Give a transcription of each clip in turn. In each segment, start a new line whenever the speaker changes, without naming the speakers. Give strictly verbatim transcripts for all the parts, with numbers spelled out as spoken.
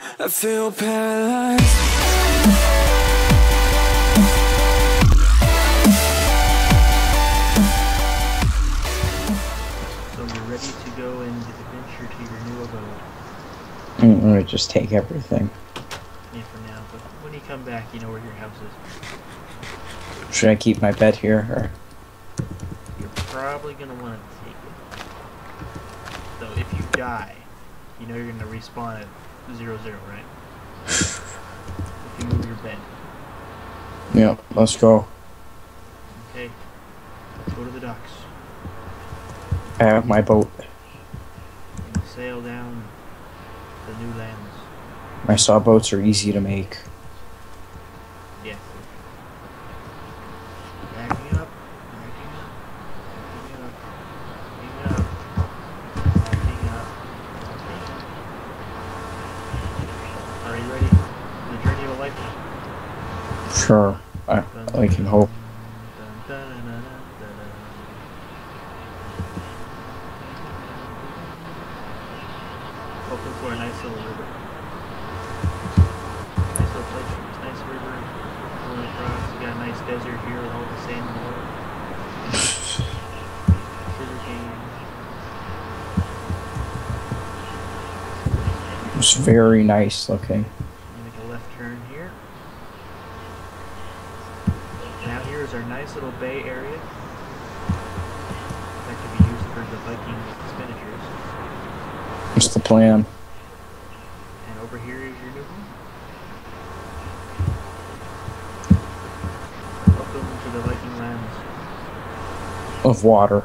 I feel paralyzed.
So you're ready to go and adventure to your new abode?
I'm gonna just take everything.
Yeah, for now, but when you come back, you know where your house is.
Should I keep my bed here, or?
You're probably gonna want to take it. So if you die, you know you're gonna respawn at zero zero, right? If you move your bed.
Yep, let's go.
Okay, let's go to the docks.
I have my boat.
And sail down the new lands.
My sawboats are easy to make.
Yes. Backing up, backing up, backing up, backing up, backing up, backing up. Are you ready for the journey of a lifetime?
Sure, I, I can hope.
Dun, dun, dun, dun, dun, dun. Hoping for a nice little river. Nice little place. Nice river going across. You got a nice desert here with all the sand and water. Sugar cane.
It's very nice looking.
You make a left turn here. Now here is our nice little bay area that could be used for the Viking expenditures.
What's the plan?
And over here is your new home. Welcome to the Viking lands.
Of water.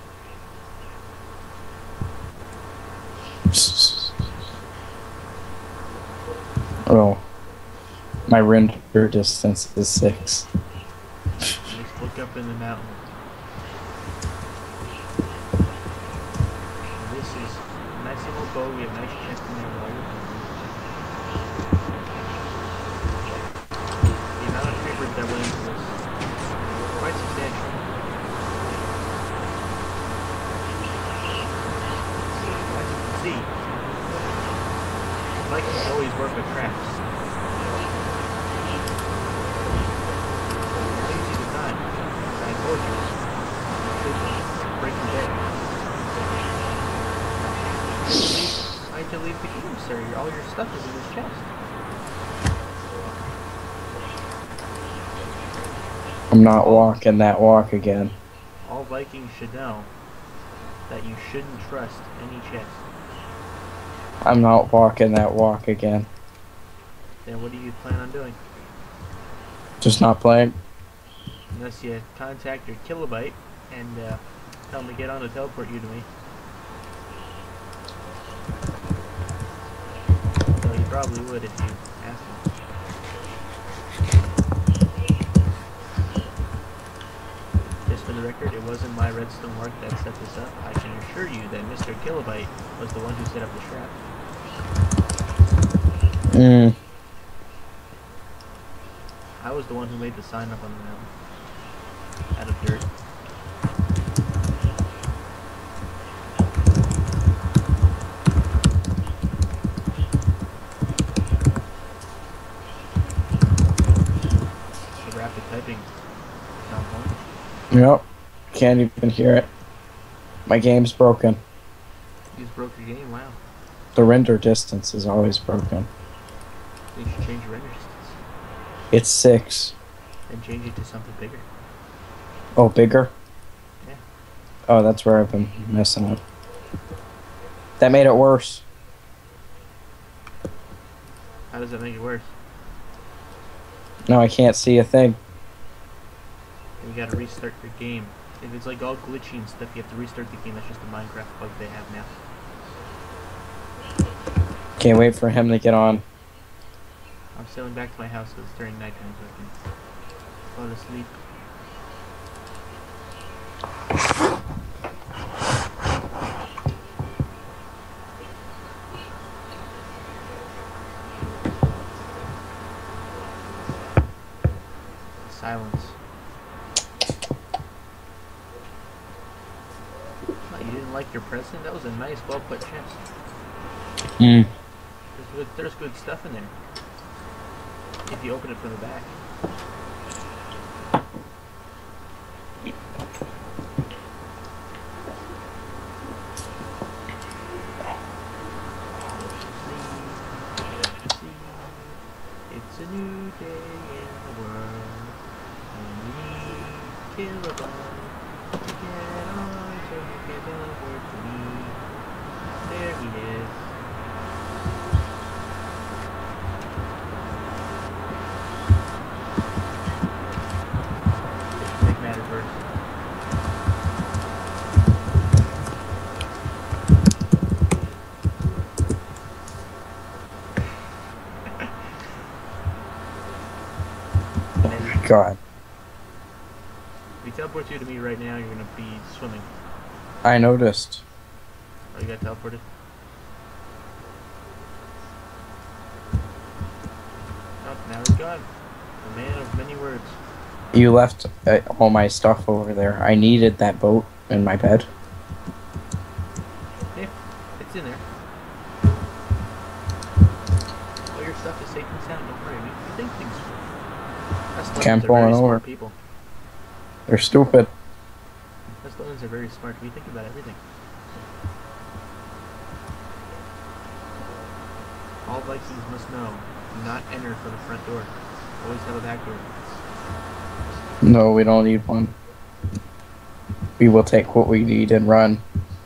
Oh, my render distance is six.
Just look up in the mountain. And this is a nice little boat. We have nice chest in there while you're hungry. The amount of papers that went into this is quite substantial. As you can see, Vikings always work with traps. Easy to time. I told you. Break the day. Why'd you leave the game, sir? All your stuff is in this chest.
I'm not walking that walk again.
All Vikings should know that you shouldn't trust any chest.
I'm not walking that walk again.
Then what do you plan on doing?
Just not playing.
Unless you contact your Killbyte and uh, tell him to get on to teleport you to me. So he probably would if you asked him. Just for the record, it wasn't my redstone work that set this up. I can assure you that Mister Killbyte was the one who set up the trap.
Mm.
I was the one who made the sign up on the mountain. Out of dirt. The rapid typing. Not one.
Yep. Can't even hear it. My game's broken.
You just broke your game, wow.
The render distance is always broken.
You should change your render distance.
It's six.
And change it to something bigger.
Oh, bigger?
Yeah.
Oh, that's where I've been messing up. That made it worse.
How does that make it worse?
No, I can't see a thing.
You gotta restart your game. If it's like all glitchy and stuff, you have to restart the game. That's just a Minecraft bug they have now.
Can't wait for him to get on.
I'm sailing back to my house because it's during nighttime so I can fall asleep. Silence. Oh, you didn't like your present? That was a nice, well put chest.
Hmm.
Just with there's good stuff in there. If you open it from the back. It's a new day in the world, and we need Killbyte to get on to get over to me. There he is. Take matter first.
God.
If you teleport you to me right now, you're gonna be swimming.
I noticed.
Oh, you got teleported? Oh, now he's gone. A man of many words.
You left uh, all my stuff over there. I needed that boat in my bed.
Yeah, it's in there. All your stuff is safe and sound. Don't worry. You, you think things through. Us
Can't
are
pull
very
it over.
smart people.
They're stupid.
Us Londons are very smart. We think about everything. All Vikings must know: do not enter from the front door. Always have a back door.
No, we don't need one. We will take what we need and run.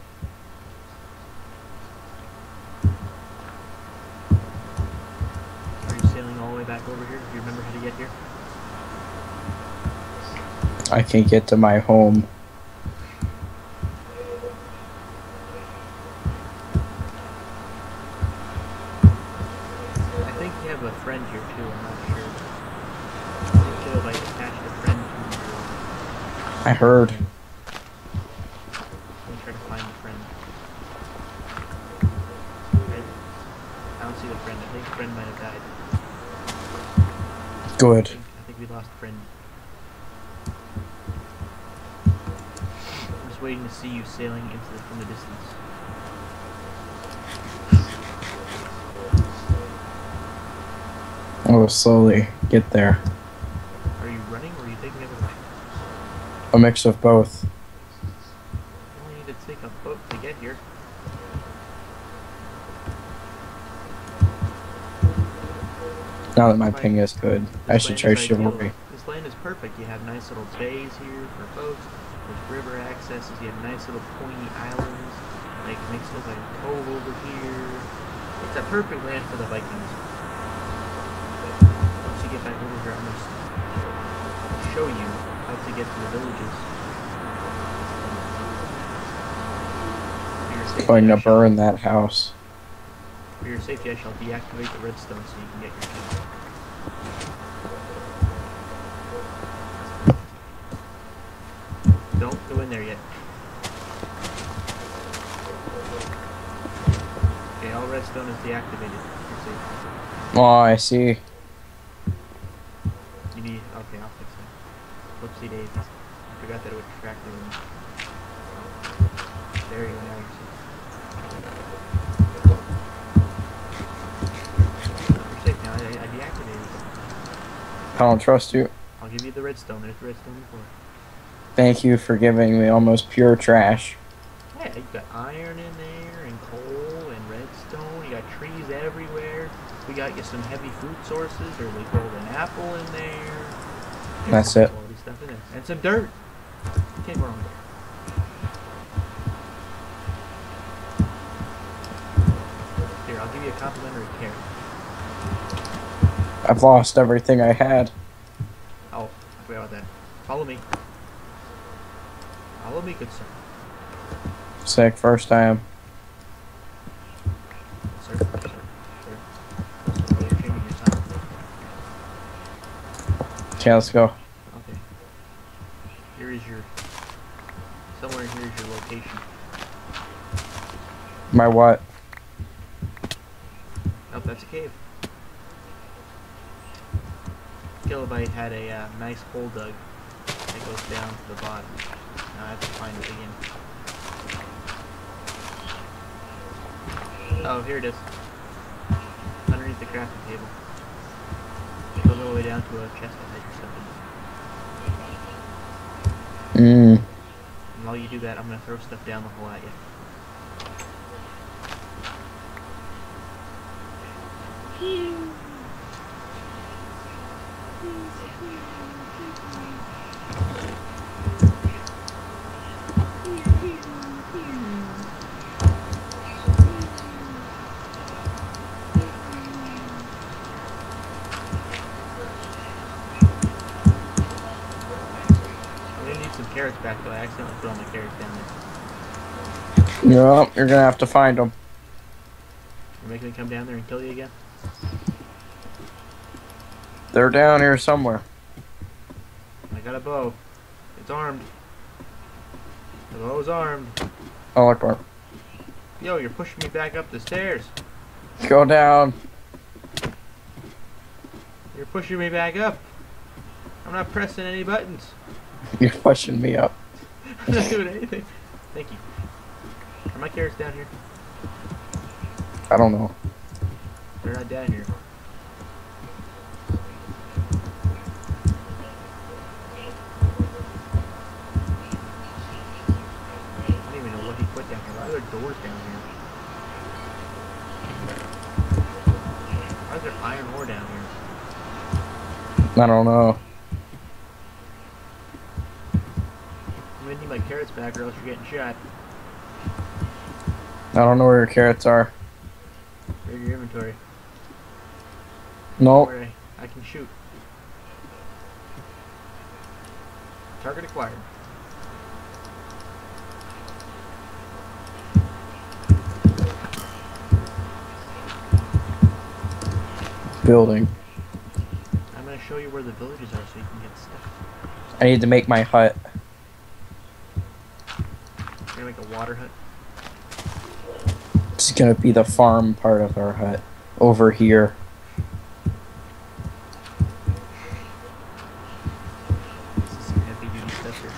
Are you sailing all the way back over here? Do you remember how to get here?
I can get to my home.
I think you have a friend here too. I'm not sure. I think Killbyte attached a friend to your.
I heard.
Let me try to find the friend. Right. I don't see the friend. I think the friend might have died. I
Good.
think, I think we lost a friend. I'm just waiting to see you sailing into the, from the distance.
I will slowly get there.
Are you running or are you taking everything?
A mix of both.
You only need to take a boat to get here.
Now that my ping is good, I should try
This land is ideal.
chivalry.
This land is perfect. You have nice little bays here for boats. There's river accesses. You have nice little pointy islands. Like makes it look like a cove over here. It's a perfect land for the Vikings. Once you get back over here, I'm gonna show you how to get to the villages. For your safety,
Going
I
to
shall-
burn that house.
For your safety, I shall deactivate the redstone so you can get your key. Don't go in there yet. Okay, all redstone is deactivated. You're safe.
Oh, I see.
You need. Okay, I'll fix it. Whoopsie daisies. I forgot that it would track the room. There you go. Now you're safe. You're safe now. I, I deactivated it.
I don't trust you.
I'll give you the redstone. There's the redstone before.
Thank you for giving me almost pure trash.
Yeah, you got iron in there, and coal, and redstone. You got trees everywhere. We got you some heavy food sources. There's a golden apple in there. There's
That's
some
it.
quality stuff in there. And some dirt. You can't go wrong with that. Here, I'll give you a complimentary carrot.
I've lost everything I had.
Oh, I forgot about that. Follow me. Follow me, good sir.
Sick, first time.
Sir, sir, sir. Oh, you're changing your sign.
Okay, let's go.
Okay. Here is your... Somewhere here is your location.
My what?
Oh, that's a cave. Killbyte had a uh, nice hole dug that goes down to the bottom. Now I have to find it again. Oh, here it is. Underneath crafting table. It goes all the way down to a chest that has your stuff in it.
Mm.
And while you do that, I'm gonna throw stuff down the hole at you. I'm gonna need some carrots back though. I accidentally put all my carrots down there.
Yeah, you're gonna have to find them.
You're making me come down there and kill you again?
They're down here somewhere.
I got a bow. It's armed. The bow's armed.
Oh, look, Barb.
Yo, you're pushing me back up the stairs.
Go down.
You're pushing me back up. I'm not pressing any buttons.
You're pushing me up.
I'm not doing anything. Thank you. Are my carrots down here?
I don't know.
They're not down here. I don't even know what he put down here. Why are there doors down here? Why is there iron ore down here?
I don't know.
I'm gonna need my carrots back or else you're getting shot.
I don't know where your carrots are.
They're in your inventory.
Nope.
Where I, I can shoot. Target acquired.
Building.
I'm gonna show you where the villages are so you can get stuff.
I need to make my hut.
You're gonna make a water hut.
It's gonna be the farm part of our hut. Over here.
This is some heavy duty stuff here.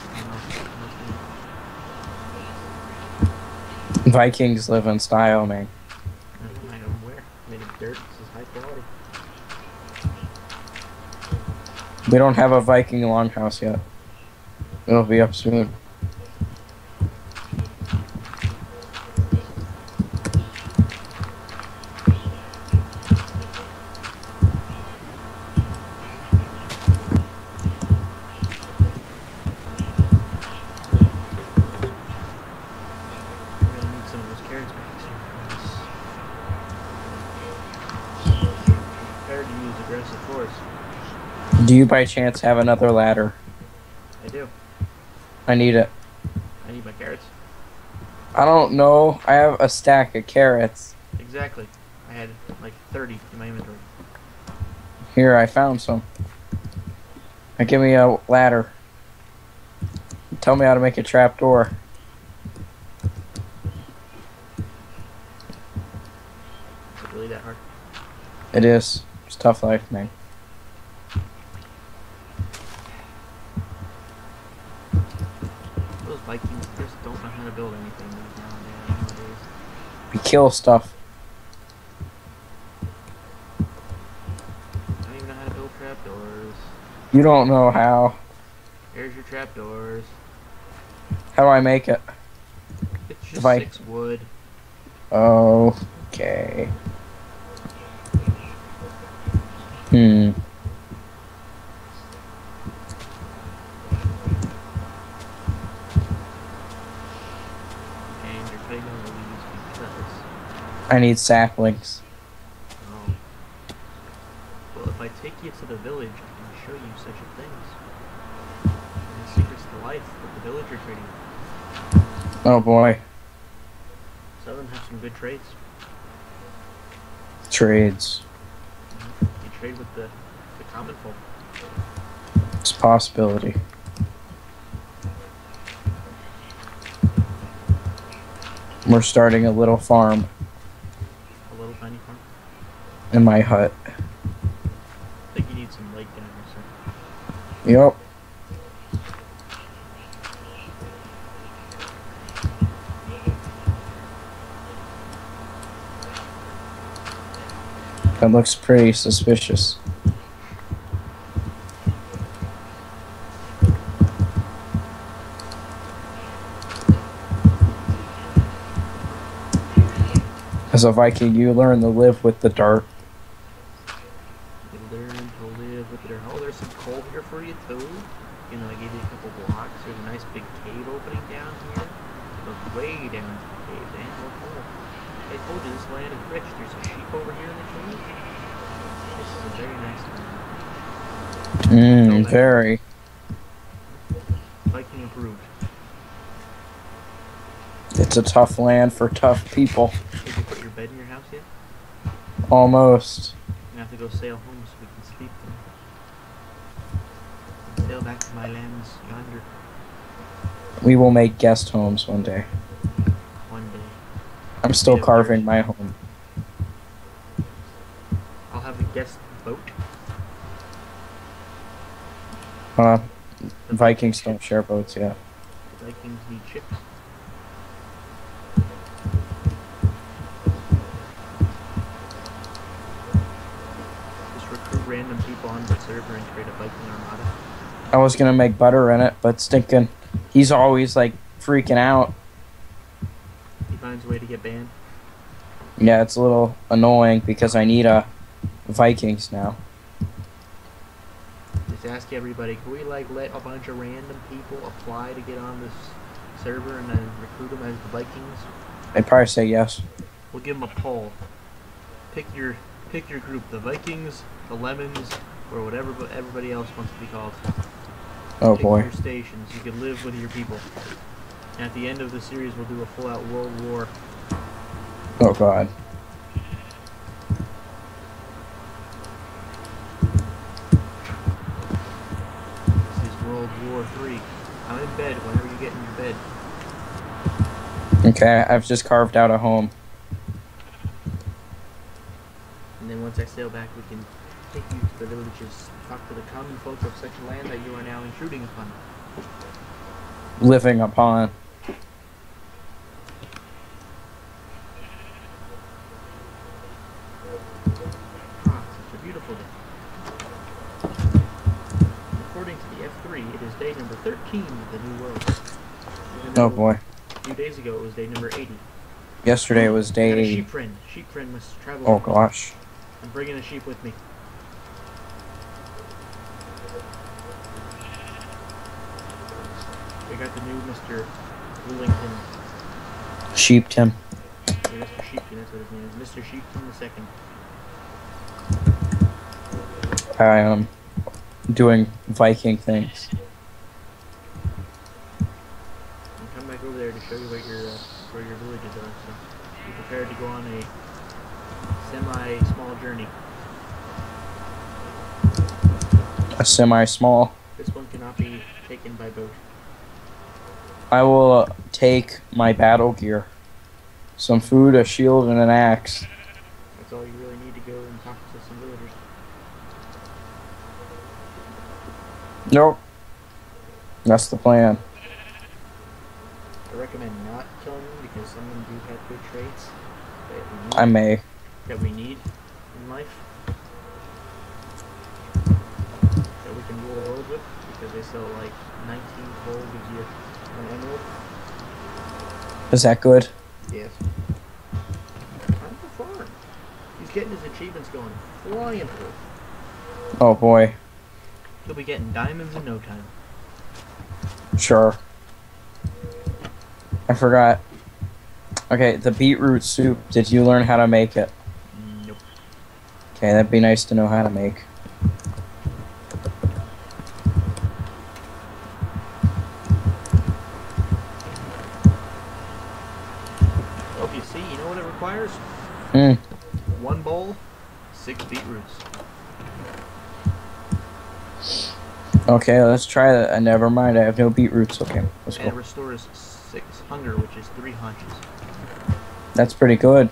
I don't know.
Vikings live in style, man.
I know where. Made of dirt. This is high quality.
We don't have a Viking longhouse yet. It'll be up soon.
We're gonna need some of those carrots back soon. Prepared to use aggressive force.
Do you by chance have another ladder?
I do.
I need it.
I need my carrots.
I don't know. I have a stack of carrots.
Exactly. I had like thirty in my inventory.
Here, I found some. Now give me a ladder. Tell me how to make a trap door.
Is it really that hard?
It is. It's tough life, man.
Those Vikings just don't know how to build anything nowadays.
We kill stuff.
I don't even know how to build trapdoors.
You don't know how.
Here's your trapdoors.
How do I make it?
It's just
Vi-
six wood.
Oh, okay. Hmm.
And you're cutting down the leaves because...
I need saplings.
Oh. Well, if I take you to the village, I can show you such a things. And secrets to life with the villager trading.
Oh boy.
Some of them have some good trades.
Trades.
You trade with the, the common folk.
It's a possibility. We're starting a little farm
A little tiny farm.
in my hut.
I think you need some lake down here, sir.
Yep. That looks pretty suspicious. As a Viking, you learn to live with the dirt.
You learn to live with it. Oh, there's some coal here for you too. You know, I gave you a couple blocks. There's a nice big cave opening down here. It goes way down to the cave, man. More coal. I told you this land is rich. There's a sheep over here in the cave. This is a very nice land.
Mmm, very.
Viking approved.
It's a tough land for tough people.
Did you put your bed in your house yet?
Almost.
You have to go sail home so we can sleep then. Sail back to my lands yonder.
We will make guest homes one day.
One day.
I'm still
Made of
carving
dirt.
my home.
I'll have a guest boat.
Uh,
The
Vikings
Viking
don't share boats yet.
The Vikings need ships. Just recruit random people on the server and create a Viking armada.
I was gonna make butter in it, but stinking, he's always like freaking out.
He finds a way to get banned.
Yeah, it's a little annoying because I need a Vikings now.
Just ask everybody, can we like let a bunch of random people apply to get on this server and then recruit them as the Vikings?
They'd probably say yes.
We'll give them a poll. Pick your pick your group, the Vikings, the Lemons, or whatever but everybody else wants to be called.
Oh
Pick
boy.
your stations. You can live with your people. And at the end of the series, we'll do a full-out World War.
Oh god.
This is World War Three. I'm in bed. Whenever you get in your bed.
Okay, I've just carved out a home.
And then once I sail back, we can take you to the villages, talk to the common folk of such land that you are now intruding upon.
Living upon.
Ah, such a beautiful day. According to the F three, it is day number thirteen of the new world. Even
Oh
though
boy.
A few days ago, it was day number eighty.
Yesterday was
I
day
got a
eighty.
sheep friend. Sheep friend must travel.
Oh
with me.
gosh.
I'm bringing a sheep with me. We got the new Mister Willington.
Sheepton.
Yeah, Mister Sheepton, that's what his name is. Mister Sheepton the second.
I am doing Viking things.
I'm coming back over there to show you what your uh, where your villages are. So be prepared to go on a semi-small journey.
A semi-small.
This one cannot be taken by boat.
I will uh, take my battle gear. Some food, a shield, and an axe.
That's all you really need to go and talk to some villagers.
Nope. That's the plan.
I recommend not killing them because some of them do have good traits that we need,
I may.
that we need in life. That we can rule the world with because they sell like nineteen coal gives you an emerald.
Is that good?
Yes. Time for farm. He's getting his achievements going. Flying through.
Oh boy.
He'll be getting diamonds in no time.
Sure. I forgot. Okay, the beetroot soup. Did you learn how to make it?
Nope.
Okay, that'd be nice to know how to make.
Well, if you see, you know what it requires?
Hmm.
One bowl, six beetroots.
Okay, let's try that. Uh, never mind, I have no beetroots. Okay, let's
And it
go.
restores six hunger, which is three haunches.
That's pretty good.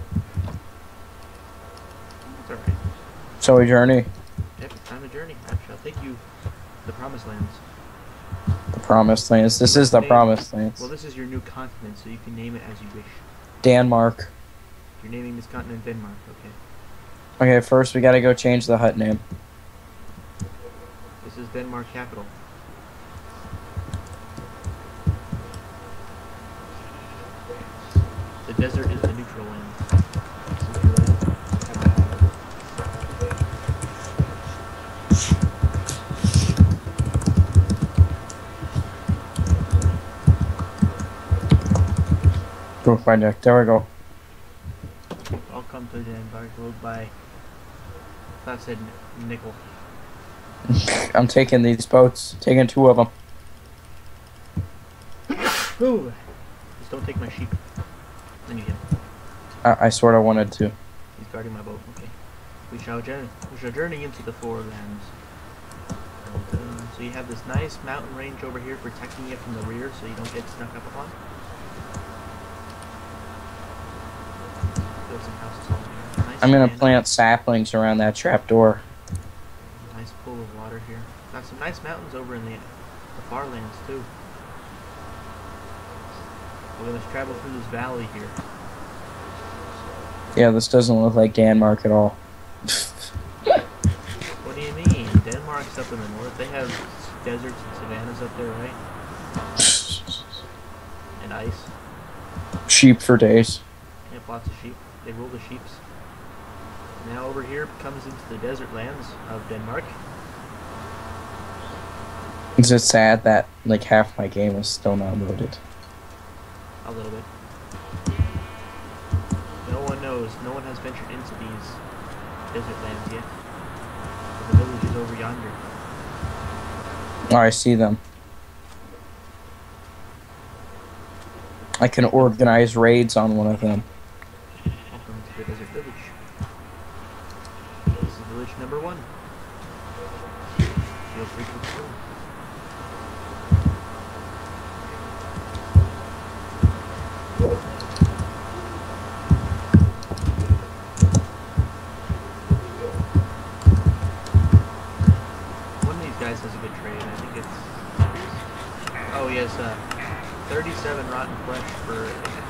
That's alright.
So we journey.
Yep, it's time to journey. I shall take you to the promised lands.
The Promised Lands. This is the
Name-
Promised Lands.
Well, this is your new continent, so you can name it as you wish.
Denmark.
You're naming this continent Denmark, okay.
Okay, first we gotta go change the hut name.
This is Denmark capital. The desert is the neutral land.
Go find it. There we go.
Welcome to Denmark, road by. I thought I said nickel.
I'm taking these boats. Taking two of them.
Ooh. Just don't take my sheep. Then you get it.
I, I sort of wanted to.
He's guarding my boat. Okay. We shall journey. We shall journey into the forelands. And, uh, so you have this nice mountain range over here protecting you from the rear, so you don't get snuck up upon. Build some houses all here. Nice
I'm gonna
land.
plant saplings around that trap door.
Nice pool of water here. Got some nice mountains over in the, the far lands too. Okay, let's travel through this valley here.
Yeah, this doesn't look like Denmark at all.
What do you mean? Denmark's up in the north. They have deserts and savannas up there, right? And ice.
Sheep for days.
They have lots of sheep. They rule the sheeps. Now over here comes into the desert lands of Denmark.
It's just sad that like half my game is still not loaded.
A little bit. No one knows. No one has ventured into these desert lands yet. But the village is over yonder.
Oh, I see them. I can organize raids on one of them.
Welcome to the desert village. This is village number one. Feel free to explore. One of these guys has a good trade. I think it's. Oh, he has uh, thirty-seven rotten flesh for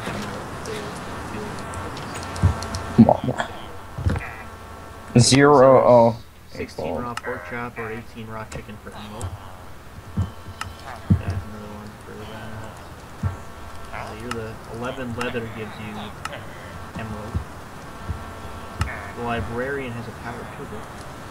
Zero. Oh.
sixteen raw pork chop or eighteen raw chicken for emerald. That's another one for that. Uh, you're the eleven leather gives you emerald. The librarian has a power pivot.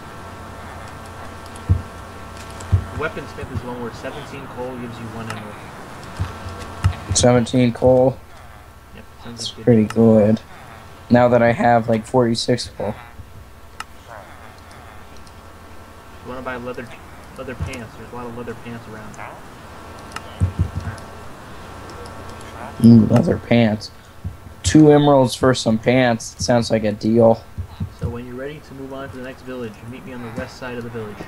The weaponsmith is one where seventeen coal gives you one emerald.
seventeen coal.
Yep, sounds
That's
good.
pretty good. Now that I have like forty-six coal.
You want to buy leather leather pants? There's a lot of leather pants around.
Ooh, leather pants. Two emeralds for some pants. It sounds like a deal.
So when you're ready to move on to the next village, meet me on the west side of the village.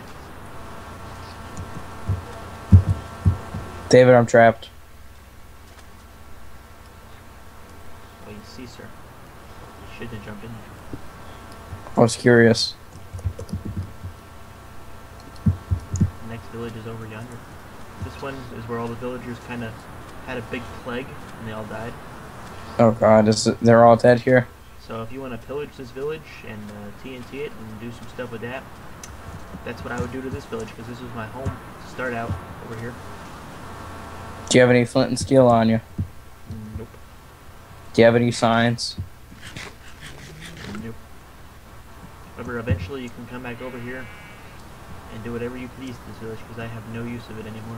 David, I'm trapped.
Oh, you see, sir. You shouldn't have jumped in there.
I was curious.
The next village is over yonder. This one is where all the villagers kind of had a big plague and they all died.
Oh god, is it, they're all dead here?
So if you want to pillage this village and uh, T N T it and do some stuff with that, that's what I would do to this village because this was my home to start out over here.
Do you have any flint and steel on you?
Nope.
Do you have any signs?
Nope. However, eventually you can come back over here and do whatever you please to this village because I have no use of it anymore.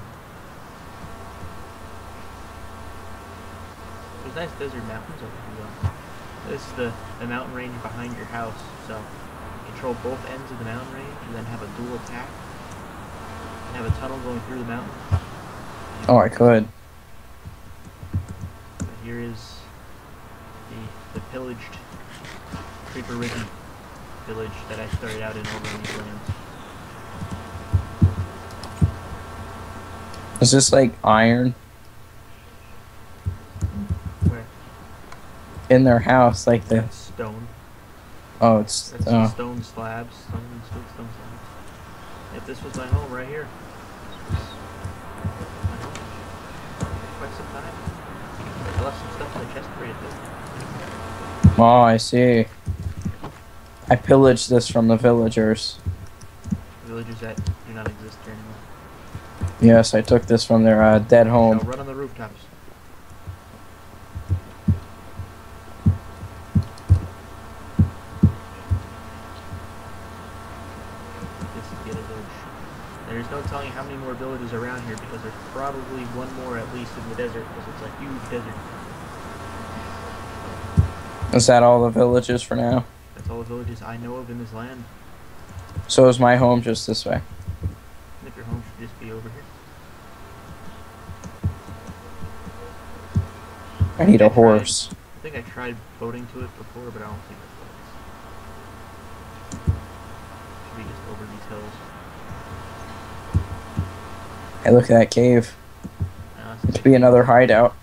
There's nice desert mountains over here though. This is the, the mountain range behind your house, so control both ends of the mountain range and then have a dual attack. And have a tunnel going through the mountain.
Oh, I could.
But here is the, the pillaged, creeper-ridden village that I started out in over in these lands.
Is this like iron?
Where?
In their house, like the...
That's stone.
Oh, it's...
That's
Oh.
stone slabs. Stone, stone, stone slabs. If this was my home right here. This was my home. For quite some time. I left some stuff in the chest for you too.
Oh, I see. I I pillaged this from the villagers.
Villages that do not exist here anymore.
Yes, I took this from their uh, dead
Now
home.
run on the rooftops. This is get a village. There's no telling how many more villages around here because there's probably one more at least in the desert because it's a huge desert.
Is that all the villages for now?
That's all the villages I know of in this land.
So is my home just this way?
I think your home should just be over here.
I need
I
a
tried-
horse.
I think I tried boating to it before, but I don't think it works. Should be just over these hills.
Hey, look at that cave.
Uh, it's
It
a
could be another hideout.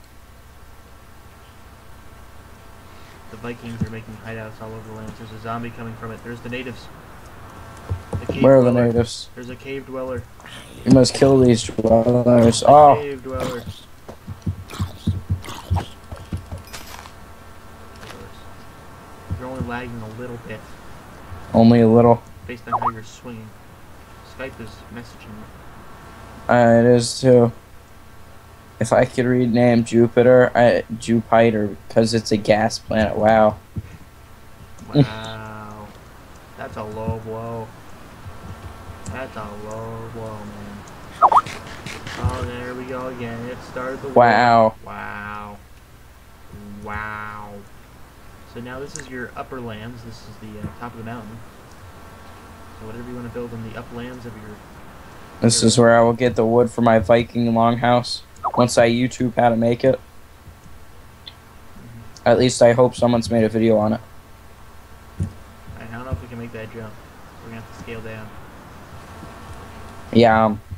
The Vikings are making hideouts all over the land. There's a zombie coming from it. There's the natives. The cave
Where are the
dweller.
natives?
There's a cave dweller.
You must kill these dwellers. Oh,
Cave dweller. You're only lagging a little bit
only a little.
based on how you're swinging. Skype is messaging me.
Uh, it is too. If I could rename Jupiter, I Jupiter, because it's a gas planet. Wow.
Wow. That's a low blow. That's a low blow, man. Oh, there we go again. It started the war.
Wow.
Wow. Wow. So now this is your upper lands. This is the uh, top of the mountain. So whatever you want to build in the uplands of your...
This is where I will get the wood for my Viking longhouse. Once I YouTube how to make it. At least I hope someone's made a video on it.
I don't know if we can make that jump. We're going to have to scale down.
Yeah, um,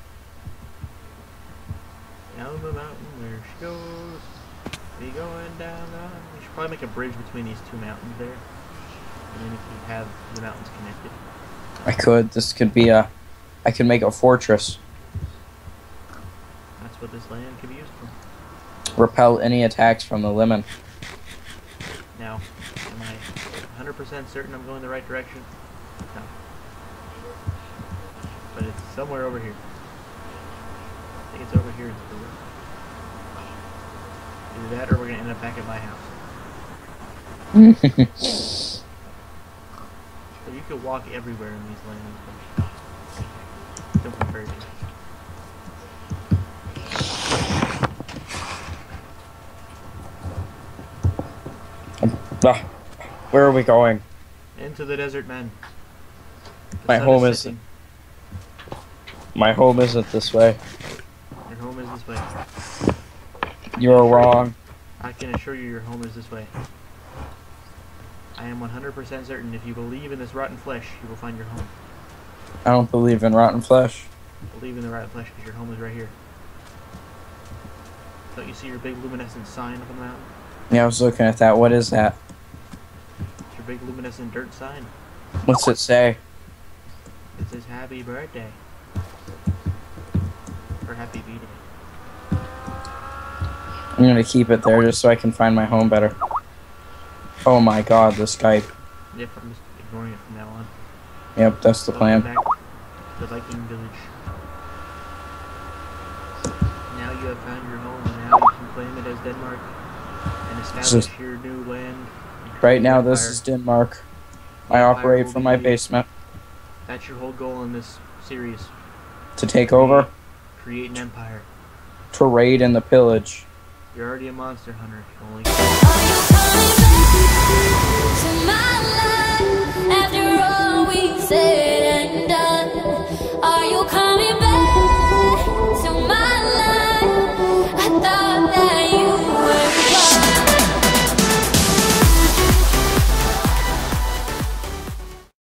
Down the mountain where she goes. We going down the mountain. We should probably make a bridge between these two mountains there. And then if you have the mountains connected.
I could. This could be a... I could make a fortress.
That's what this land could be used for.
Repel any attacks from the lemon.
Now, am I one hundred percent certain I'm going the right direction? No. But it's somewhere over here. I think it's over here in the river. Either that or we're going to end up back at my house. So you could walk everywhere in these lands, but don't encourage it.
Ah, where are we going?
Into the desert, men. The
My
sun
home
is
is-
setting.
My home isn't this way.
Your home is this way.
You're wrong.
I can assure you your home is this way. I am one hundred percent certain if you believe in this rotten flesh, you will find your home.
I don't believe in rotten flesh.
Believe in the rotten flesh because your home is right here. Don't you see your big luminescent sign up on the mountain?
Yeah, I was looking at that. What is that?
It's your big luminescent dirt sign.
What's it say?
It says happy birthday. Or happy B-Day.
I'm gonna keep it there just so I can find my home better. Oh my god, the Skype.
Yep, I'm just ignoring it from now on.
Yep, that's the
Welcome
plan.
back to the Viking village. Now you have found your home, and now you can claim it as Denmark and establish
is-
your new land.
Right now, this
Empire.
is Denmark. I
Empire
operate
will
from my
be-
basement.
That's your whole goal in this series.
To take over,
Create an empire.
to raid and the pillage.
You're already a monster hunter. You only